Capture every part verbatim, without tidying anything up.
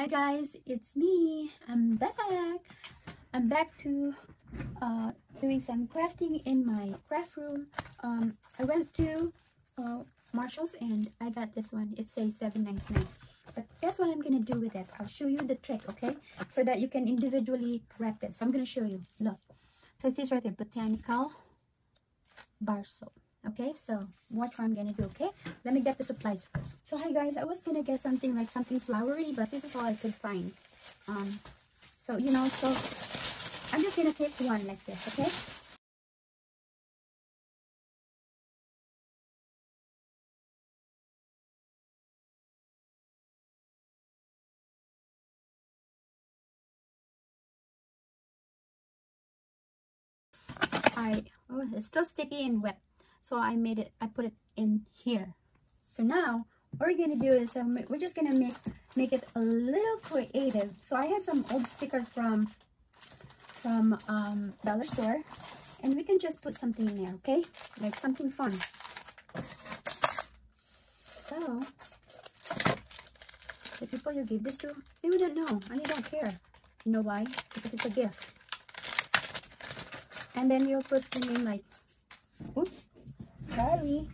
Hi guys, it's me. I'm back. I'm back to uh, doing some crafting in my craft room. Um, I went to uh, Marshalls and I got this one. It says seven ninety-nine. But guess what I'm gonna do with it? I'll show you the trick, okay? So that you can individually wrap it. So I'm gonna show you. Look. So it says right there, botanical bar soap. Okay, so watch what I'm gonna do. Okay, let me get the supplies first. So hi guys, I was gonna get something like something flowery, but this is all I could find. Um so you know, so I'm just gonna take one like this. Okay, I oh it's still sticky and wet, so I made it, I put it in here. So now what we're gonna do is um, we're just gonna make make it a little creative. So I have some old stickers from from um dollar store, and we can just put something in there, okay, like something fun. So the people you give this to, they wouldn't know, and they don't care. You know why? Because it's a gift. And then you'll put the name like, oops, sorry,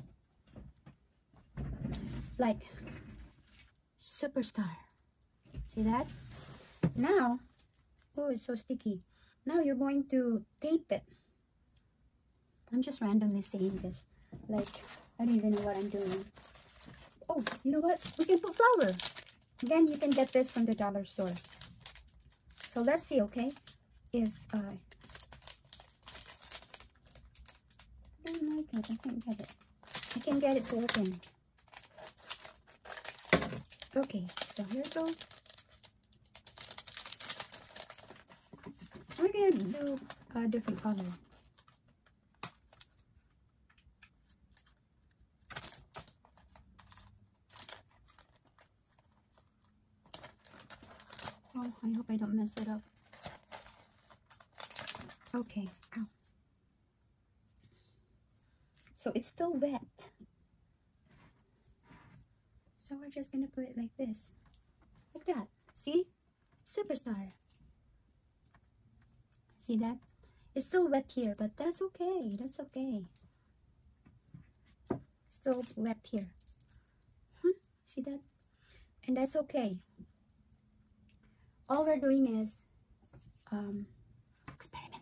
like Superstar. See that? Now, oh, it's so sticky. Now you're going to tape it. I'm just randomly saying this. Like, I don't even know what I'm doing. Oh, you know what? We can put flower. Again, you can get this from the dollar store. So let's see, okay? If uh, oh my god, I can't get it. I can get it to open. Okay, so here it goes. We're gonna do a different color. Oh, I hope I don't mess it up. Okay. Ow. So it's still wet. So we're just gonna put it like this. Like that. See? Superstar. See that? It's still wet here, but that's okay. That's okay. Still wet here. Hmm? See that? And that's okay. All we're doing is um, experiment.